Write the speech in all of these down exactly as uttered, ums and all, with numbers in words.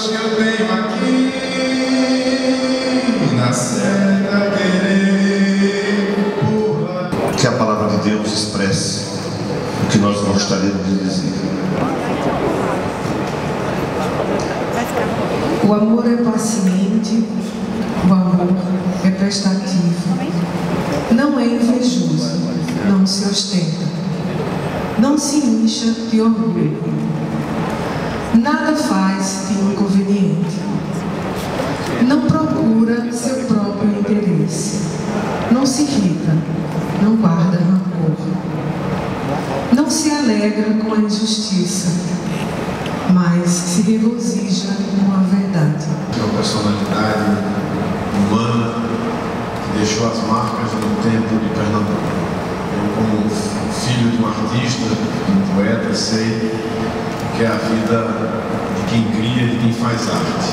Deus que eu tenho aqui, na certa querer pular. Que a palavra de Deus expresse o que nós gostaríamos de dizer. O amor é paciente, o amor é prestativo, não é invejoso, não se ostenta, não se incha de orgulho, nada faz de inconveniente, não procura seu próprio interesse, não se irrita, não guarda rancor, não se alegra com a injustiça, mas se regozija com a verdade. É uma personalidade humana que deixou as marcas no tempo de Pernambuco. Eu, como filho de um artista, de um poeta, sei que é a vida de quem cria e de quem faz arte.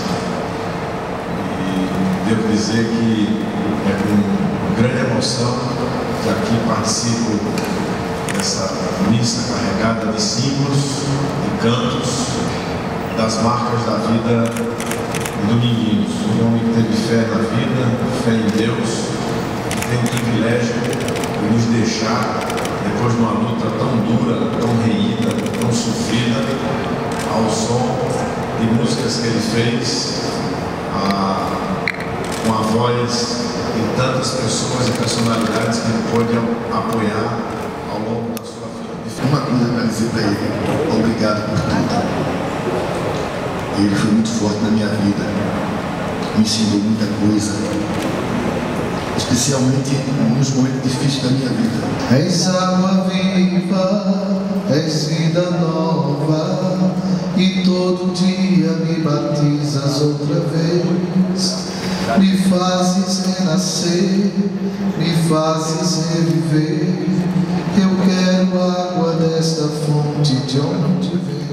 E devo dizer que é com grande emoção que aqui participo dessa missa carregada de símbolos, de cantos, das marcas da vida do Dominguinhos. Um homem que teve fé na vida, fé em Deus, que tem o privilégio de nos deixar, depois de uma luta tão dura, tão reída, tão sofrida, ao som de músicas que ele fez, a, com a voz de tantas pessoas e personalidades que ele pôde apoiar ao longo da sua vida. Uma coisa para dizer para ele: obrigado por tudo. Ele foi muito forte na minha vida, me ensinou muita coisa, especialmente nos momentos difíceis da minha vida. És água viva, és vida nova, e todo dia me batizas outra vez. Me fazes renascer, me fazes reviver. Eu quero água desta fonte de onde vem.